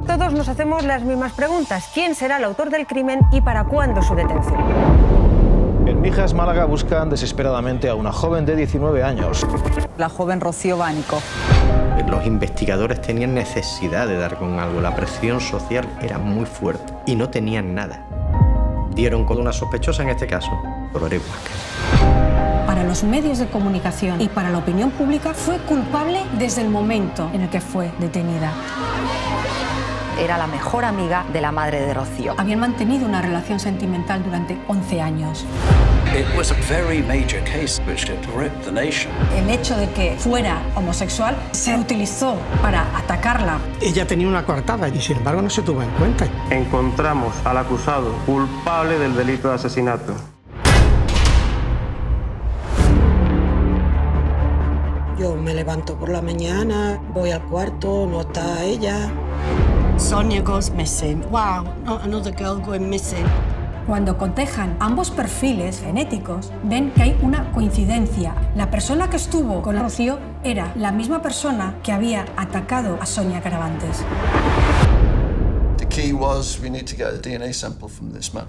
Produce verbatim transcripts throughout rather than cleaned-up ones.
Todos nos hacemos las mismas preguntas. ¿Quién será el autor del crimen y para cuándo su detención? En Mijas, Málaga, buscan desesperadamente a una joven de diecinueve años. La joven Rocío Wanninkhof. Los investigadores tenían necesidad de dar con algo. La presión social era muy fuerte y no tenían nada. Dieron con una sospechosa, en este caso, Dolores Vázquez. Para los medios de comunicación y para la opinión pública fue culpable desde el momento en el que fue detenida. Era la mejor amiga de la madre de Rocío. Habían mantenido una relación sentimental durante once años. It was a very major case which had gripped the nation. El hecho de que fuera homosexual se utilizó para atacarla. Ella tenía una coartada y sin embargo no se tuvo en cuenta. Encontramos al acusado culpable del delito de asesinato. Yo me levanto por la mañana, voy al cuarto, no está ella. Sonia goes missing. Wow, not another girl going missing. Cuando cotejan ambos perfiles genéticos, ven que hay una coincidencia. La persona que estuvo con Rocío era la misma persona que había atacado a Sonia Caravantes. The key was we need to get a D N A sample from this man.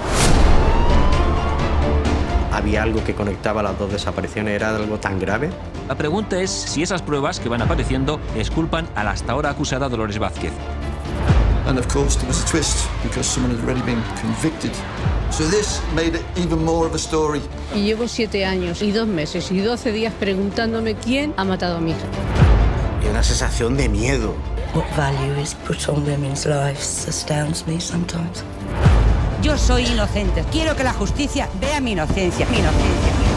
¿Había algo que conectaba las dos desapariciones? ¿Era algo tan grave? La pregunta es si esas pruebas que van apareciendo exculpan a la hasta ahora acusada Dolores Vázquez. And of course there was a twist because someone had already been convicted. So this made it even more of a story. Y llevo siete años y dos meses y doce días preguntándome quién ha matado a mi hija. Y una sensación de miedo. What value is put on women's lives astounds me sometimes. Yo soy inocente. Quiero que la justicia vea mi inocencia. Mi inocencia.